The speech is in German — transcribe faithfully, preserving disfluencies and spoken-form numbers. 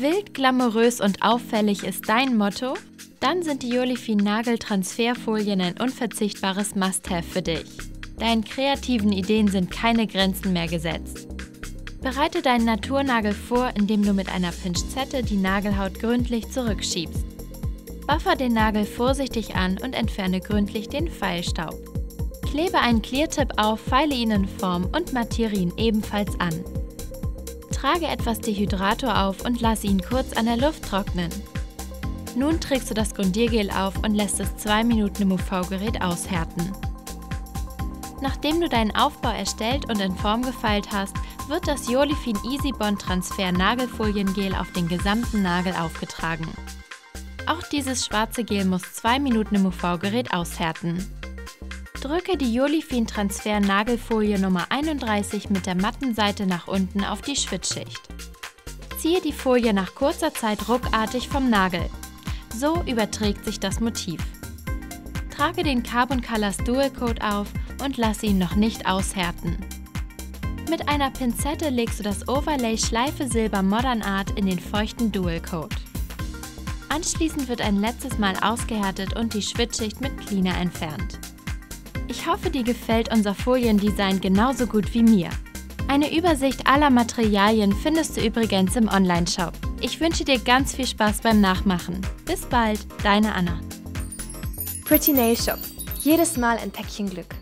Wild, glamourös und auffällig ist dein Motto? Dann sind die Jolyfin Nageltransferfolien ein unverzichtbares Must-Have für dich. Deinen kreativen Ideen sind keine Grenzen mehr gesetzt. Bereite deinen Naturnagel vor, indem du mit einer Pinzette die Nagelhaut gründlich zurückschiebst. Buffer den Nagel vorsichtig an und entferne gründlich den Feilstaub. Klebe einen Clear-Tip auf, feile ihn in Form und mattiere ihn ebenfalls an. Trage etwas Dehydrator auf und lasse ihn kurz an der Luft trocknen. Nun trägst du das Grundiergel auf und lässt es zwei Minuten im U V-Gerät aushärten. Nachdem du deinen Aufbau erstellt und in Form gefeilt hast, wird das Jolyfin Easy Bond Transfer Nagelfoliengel auf den gesamten Nagel aufgetragen. Auch dieses schwarze Gel muss zwei Minuten im U V-Gerät aushärten. Drücke die Jolyfin Transfer Nagelfolie Nummer einunddreißig mit der matten Seite nach unten auf die Schwitzschicht. Ziehe die Folie nach kurzer Zeit ruckartig vom Nagel. So überträgt sich das Motiv. Trage den Carbon Colors Dual Coat auf und lasse ihn noch nicht aushärten. Mit einer Pinzette legst du das Overlay Schleife Silber Modern Art in den feuchten Dual Coat. Anschließend wird ein letztes Mal ausgehärtet und die Schwitzschicht mit Cleaner entfernt. Ich hoffe, dir gefällt unser Foliendesign genauso gut wie mir. Eine Übersicht aller Materialien findest du übrigens im Online-Shop. Ich wünsche dir ganz viel Spaß beim Nachmachen. Bis bald, deine Anna. Pretty Nail Shop. Jedes Mal ein Päckchen Glück.